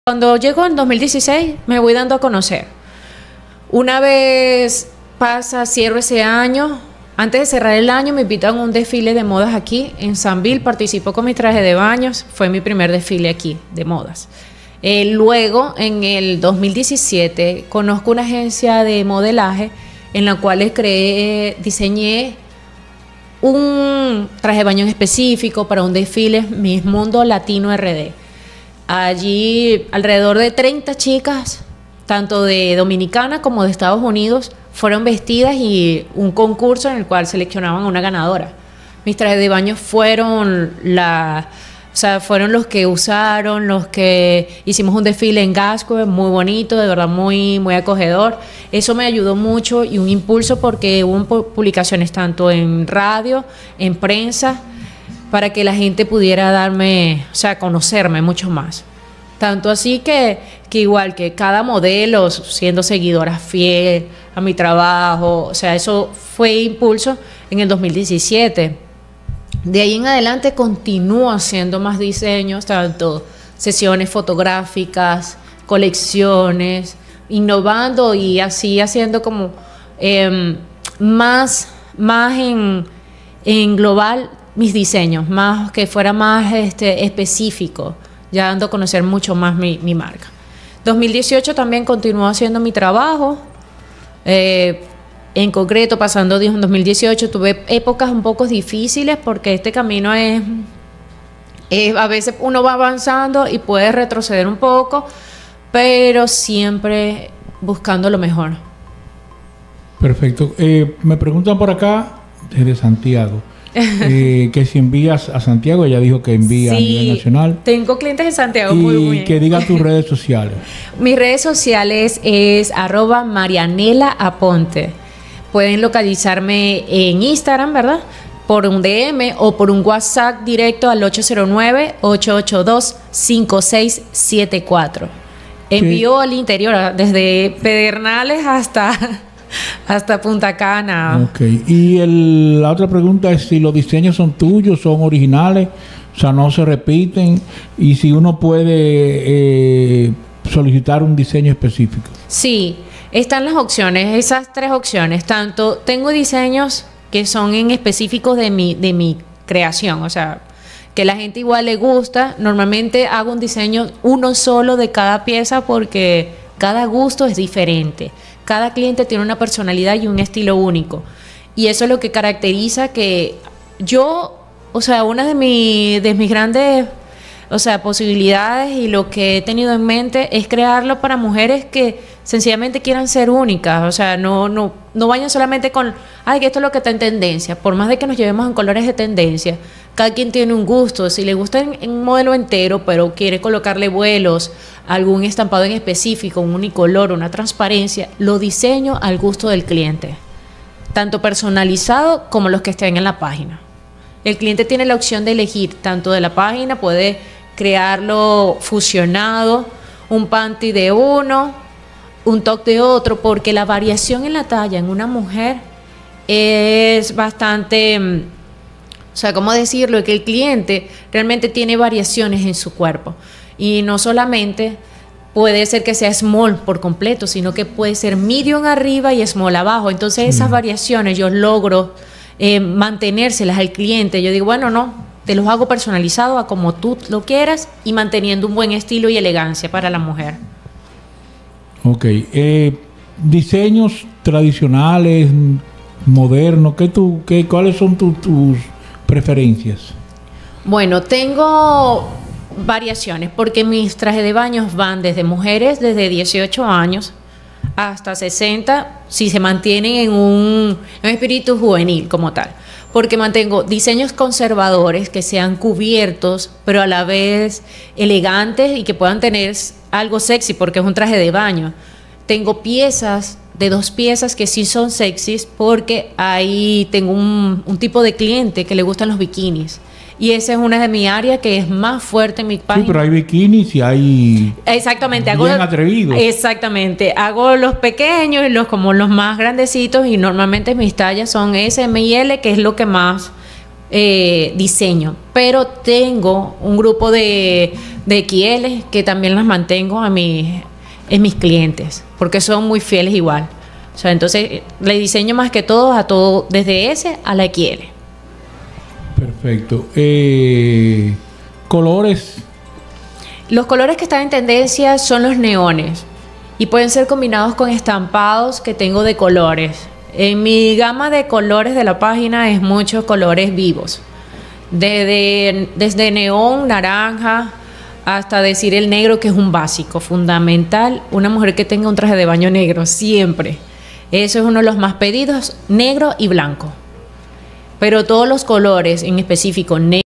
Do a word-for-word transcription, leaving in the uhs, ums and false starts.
Cuando llego en dos mil dieciséis, me voy dando a conocer. Una vez pasa, cierro ese año. Antes de cerrar el año, me invitan a un desfile de modas aquí en Sanville. Participo con mi traje de baños. Fue mi primer desfile aquí de modas. Eh, luego, en el dos mil diecisiete, conozco una agencia de modelaje en la cual creé, diseñé un traje de baño en específico para un desfile Miss Mundo Latino R D. Allí alrededor de treinta chicas, tanto de Dominicana como de Estados Unidos, fueron vestidas y un concurso en el cual seleccionaban a una ganadora. Mis trajes de baño fueron la, o sea, fueron los que usaron, los que hicimos un desfile en Gascue, muy bonito, de verdad muy, muy acogedor. Eso me ayudó mucho y un impulso porque hubo publicaciones tanto en radio, en prensa, para que la gente pudiera darme, o sea, conocerme mucho más. Tanto así que, que igual que cada modelo, siendo seguidora fiel a mi trabajo, o sea, eso fue impulso en el dos mil diecisiete. De ahí en adelante continúo haciendo más diseños, tanto sesiones fotográficas, colecciones, innovando y así haciendo como eh, más, más en, en global mis diseños, más que fuera más este, específico, ya dando a conocer mucho más mi, mi marca. dos mil dieciocho también continuó haciendo mi trabajo, eh, en concreto pasando en dos mil dieciocho tuve épocas un poco difíciles porque este camino es, es, a veces uno va avanzando y puede retroceder un poco, pero siempre buscando lo mejor. Perfecto. Eh, me preguntan por acá desde Santiago. eh, que si envías a Santiago, ella dijo que envía sí, a nivel nacional. Tengo clientes en Santiago, y muy bien. Que diga tus redes sociales. Mis redes sociales es arroba Marianela Aponte. Pueden localizarme en Instagram, ¿verdad? Por un D M o por un WhatsApp directo al ocho cero nueve, ocho ocho dos, cinco seis siete cuatro. Envío al interior, desde Pedernales hasta... hasta Punta Cana. Ok. Y el, la otra pregunta es si los diseños son tuyos, son originales, o sea, no se repiten, y si uno puede eh, solicitar un diseño específico. Sí, están las opciones, esas tres opciones. Tanto tengo diseños que son en específicos de mi, de mi creación, o sea, que la gente igual le gusta. Normalmente hago un diseño uno solo de cada pieza porque cada gusto es diferente. Cada cliente tiene una personalidad y un estilo único. Y eso es lo que caracteriza que yo, o sea, una de, mi, de mis grandes, o sea, posibilidades y lo que he tenido en mente es crearlo para mujeres que sencillamente quieran ser únicas. O sea, no, no, no vayan solamente con, ay, que esto es lo que está en tendencia. Por más de que nos llevemos en colores de tendencia, cada quien tiene un gusto. Si le gusta en, en un modelo entero, pero quiere colocarle vuelos, algún estampado en específico, un unicolor, una transparencia, lo diseño al gusto del cliente, tanto personalizado como los que estén en la página. El cliente tiene la opción de elegir tanto de la página, puede crearlo fusionado, un panty de uno, un top de otro, porque la variación en la talla en una mujer es bastante, o sea, ¿cómo decirlo? Que el cliente realmente tiene variaciones en su cuerpo. Y no solamente puede ser que sea small por completo, sino que puede ser medium arriba y small abajo. Entonces esas mm. variaciones yo logro eh, mantenérselas al cliente. Yo digo, bueno, no, te los hago personalizados a como tú lo quieras y manteniendo un buen estilo y elegancia para la mujer. Ok. Eh, diseños tradicionales, modernos, ¿qué tú, qué, ¿cuáles son tu, tus preferencias? Bueno, tengo variaciones porque mis trajes de baños van desde mujeres desde dieciocho años hasta sesenta, si se mantienen en un, en un espíritu juvenil como tal, porque mantengo diseños conservadores que sean cubiertos pero a la vez elegantes y que puedan tener algo sexy porque es un traje de baño. Tengo piezas de dos piezas que sí son sexys porque ahí tengo un, un tipo de cliente que le gustan los bikinis. Y esa es una de mis áreas que es más fuerte en mi página. Sí, pero hay bikinis y hay... Exactamente. Bien hago, atrevidos. Exactamente. Hago los pequeños y los como los más grandecitos y normalmente mis tallas son S, M y L, que es lo que más eh, diseño, pero tengo un grupo de, de X L que también las mantengo a mis, en mis clientes, porque son muy fieles igual. O sea, entonces le diseño más que todo a todo, desde S a la X L. Perfecto. Eh, colores. Los colores que están en tendencia son los neones y pueden ser combinados con estampados que tengo de colores. En mi gama de colores de la página es muchos colores vivos, desde, desde neón, naranja, hasta decir el negro, que es un básico, fundamental. Una mujer que tenga un traje de baño negro, siempre. Eso es uno de los más pedidos, negro y blanco. Pero todos los colores, en específico negro,